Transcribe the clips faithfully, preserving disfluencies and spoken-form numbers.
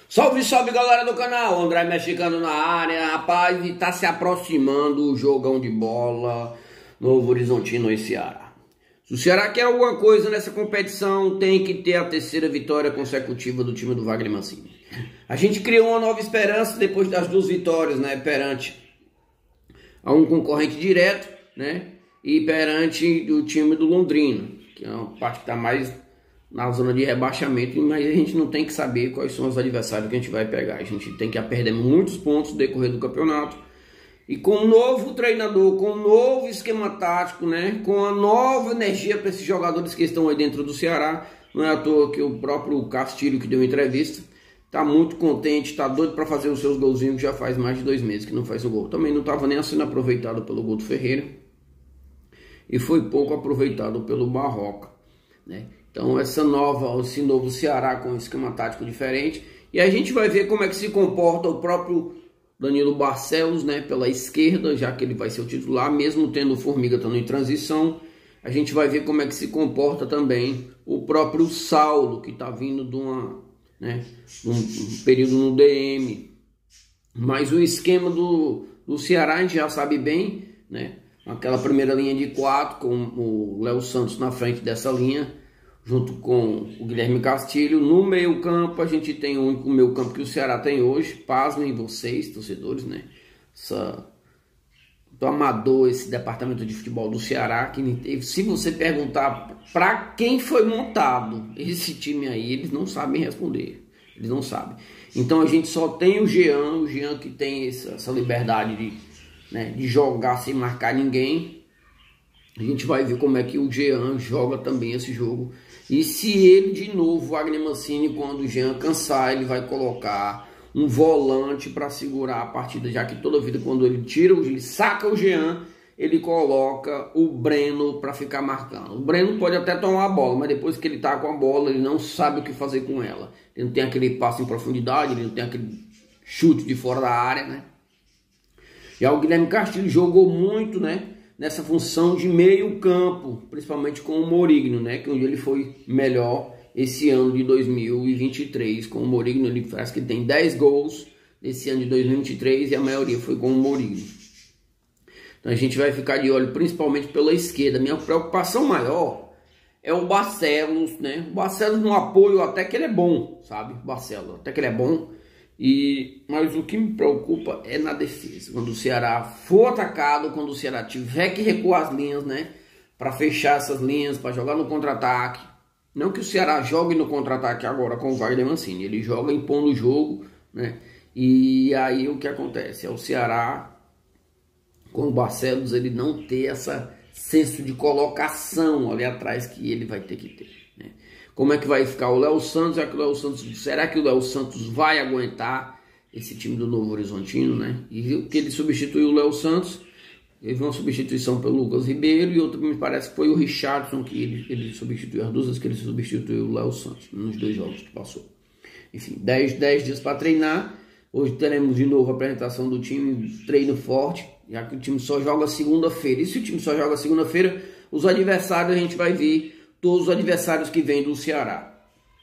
Salve, salve galera do canal, André Mexicano na área, rapaz, e tá se aproximando o jogão de bola Novo Horizontino e Ceará. Se o Ceará quer alguma coisa nessa competição, tem que ter a terceira vitória consecutiva do time do Wagner Mancini. A gente criou uma nova esperança depois das duas vitórias, né, perante a um concorrente direto, né, e perante o time do Londrina, que é uma parte que tá mais na zona de rebaixamento, mas a gente não tem que saber quais são os adversários que a gente vai pegar. A gente tem que perder muitos pontos no decorrer do campeonato. E com um novo treinador, com um novo esquema tático, né, com a nova energia para esses jogadores que estão aí dentro do Ceará, não é à toa que o próprio Castilho, que deu entrevista, tá muito contente, tá doido para fazer os seus golzinhos, que já faz mais de dois meses que não faz o gol. Também não estava nem sendo aproveitado pelo Guto Ferreira e foi pouco aproveitado pelo Barroca, né? Então essa nova, esse novo Ceará com um esquema tático diferente. E a gente vai ver como é que se comporta o próprio Danilo Barcelos, né, pela esquerda, já que ele vai ser o titular, mesmo tendo o Formiga estando em transição. A gente vai ver como é que se comporta também o próprio Saulo, que está vindo de uma, né, um, um período no D M. Mas o esquema do, do Ceará a gente já sabe bem, né? Aquela primeira linha de quatro, com o Léo Santos na frente dessa linha, junto com o Guilherme Castilho. No meio campo a gente tem o único meio campo que o Ceará tem hoje. Pasmem vocês, torcedores, né? Essa, do amador, esse departamento de futebol do Ceará, que se você perguntar para quem foi montado esse time aí, eles não sabem responder. Eles não sabem. Então a gente só tem o Jean, o Jean que tem essa, essa liberdade de, né, de jogar sem marcar ninguém. A gente vai ver como é que o Jean joga também esse jogo. E se ele, de novo, Wagner Mancini, quando o Jean cansar, ele vai colocar um volante para segurar a partida, já que toda vida, quando ele tira, ele saca o Jean, ele coloca o Breno para ficar marcando. O Breno pode até tomar a bola, mas depois que ele tá com a bola, ele não sabe o que fazer com ela. Ele não tem aquele passo em profundidade, ele não tem aquele chute de fora da área, né? Já o Guilherme Castilho jogou muito, né, nessa função de meio campo, principalmente com o Morigno, né, que onde ele foi melhor esse ano de dois mil e vinte e três. Com o Morigno, ele parece que tem dez gols nesse ano de dois mil e vinte e três e a maioria foi com o Morigno. Então a gente vai ficar de olho principalmente pela esquerda. Minha preocupação maior é o Barcelos, né? O Barcelos no apoio até que ele é bom, sabe? O Barcelos até que ele é bom. E, mas o que me preocupa é na defesa. Quando o Ceará for atacado, quando o Ceará tiver que recuar as linhas, né, para fechar essas linhas, para jogar no contra-ataque. Não que o Ceará jogue no contra-ataque agora com o Wagner Mancini, ele joga impondo o jogo, né? E aí o que acontece? É o Ceará, com o Barcelos, ele não ter essa senso de colocação ali atrás que ele vai ter que ter, né? Como é que vai ficar o Léo Santos? É que o Léo Santos, será que o Léo Santos vai aguentar esse time do Novo Horizontino, né? E que ele substituiu o Léo Santos, teve uma substituição pelo Lucas Ribeiro e outra me parece que foi o Richardson que ele, ele substituiu, as duas vezes que ele substituiu o Léo Santos nos dois jogos que passou. Enfim, dez dias para treinar. Hoje teremos de novo a apresentação do time, treino forte, já que o time só joga segunda-feira. E se o time só joga segunda-feira, os adversários a gente vai ver todos os adversários que vêm do Ceará.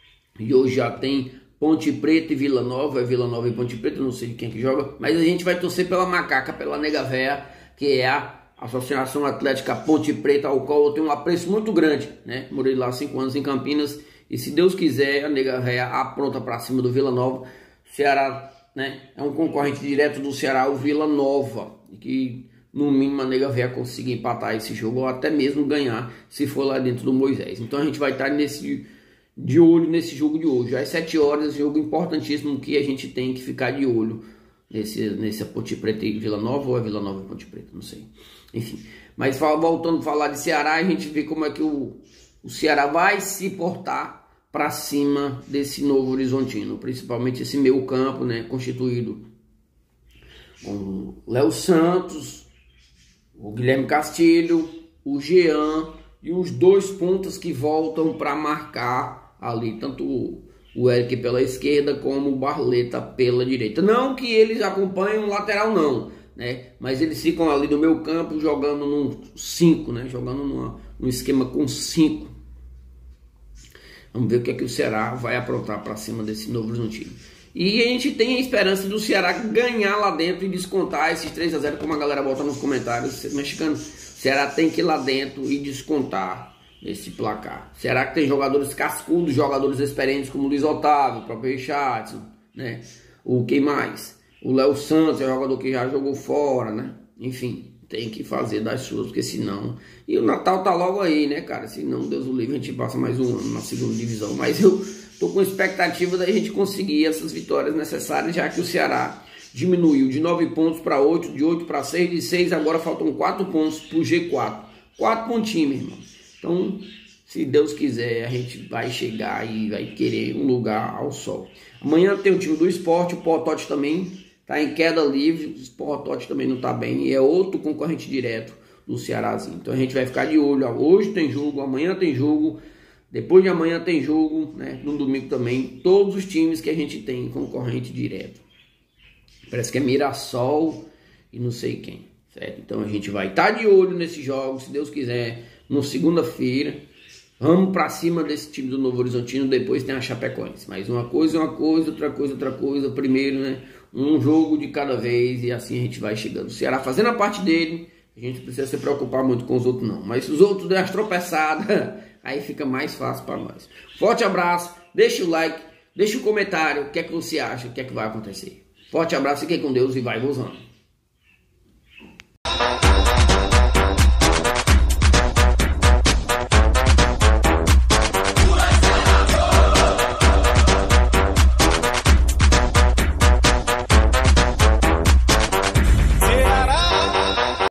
E hoje já tem Ponte Preta e Vila Nova, é Vila Nova e Ponte Preta, não sei de quem que joga, mas a gente vai torcer pela Macaca, pela Nega Véia, que é a Associação Atlética Ponte Preta, ao qual eu tenho um apreço muito grande, né? Morei lá cinco anos em Campinas, e se Deus quiser, a Nega Véia apronta para cima do Vila Nova. O Ceará, né, é um concorrente direto do Ceará, o Vila Nova, que no mínimo a Nega Véia consiga empatar esse jogo ou até mesmo ganhar se for lá dentro do Moisés. Então a gente vai estar nesse, de olho nesse jogo de hoje. Às sete horas, jogo importantíssimo que a gente tem que ficar de olho nesse, nesse Ponte Preta e Vila Nova, ou é Vila Nova e Ponte Preta, não sei. Enfim, mas voltando a falar de Ceará, a gente vê como é que o, o Ceará vai se portar para cima desse Novo Horizontino, principalmente esse meio campo, né, constituído com Léo Santos, o Guilherme Castilho, o Jean e os dois pontas que voltam para marcar ali, tanto o Eric pela esquerda como o Barleta pela direita. Não que eles acompanhem o lateral não, né? Mas eles ficam ali no meio campo jogando num cinco, né? Jogando numa, num esquema com cinco. Vamos ver o que é que o Ceará vai aprontar para cima desse Novo Horizontino. E a gente tem a esperança do Ceará ganhar lá dentro e descontar esses três a zero, como a galera bota nos comentários. Mexicano, Ceará tem que ir lá dentro e descontar esse placar. Ceará que tem jogadores cascudos, jogadores experientes como o Luiz Otávio, o próprio Richardson, né? O quem mais? O Léo Santos é um jogador que já jogou fora, né? Enfim, tem que fazer das suas, porque senão... E o Natal tá logo aí, né, cara? Senão, Deus o livre, a gente passa mais um ano na segunda divisão. Mas eu tô com expectativa da gente conseguir essas vitórias necessárias, já que o Ceará diminuiu de nove pontos para oito, de oito para seis, de seis agora faltam quatro pontos pro G quatro. quatro pontinhos, meu irmão. Então, se Deus quiser, a gente vai chegar e vai querer um lugar ao sol. Amanhã tem o time do Sport, o Potote também tá em queda livre, o Potote também não tá bem, e é outro concorrente direto do Cearazinho. Então a gente vai ficar de olho, hoje tem jogo, amanhã tem jogo, depois de amanhã tem jogo, né? No domingo também, todos os times que a gente tem concorrente direto. Parece que é Mirassol e não sei quem, certo? Então a gente vai estar de olho nesses jogos, se Deus quiser, na segunda-feira. Vamos pra cima desse time do Novo Horizontino, depois tem a Chapecoense. Mas uma coisa é uma coisa, outra coisa outra coisa. Primeiro, né? Um jogo de cada vez e assim a gente vai chegando. O Ceará fazendo a parte dele, a gente não precisa se preocupar muito com os outros não. Mas se os outros derem as tropeçadas, aí fica mais fácil para nós. Forte abraço, deixa o like, deixa o comentário, o que é que você acha, o que é que vai acontecer. Forte abraço, fiquem com Deus e vai gozando.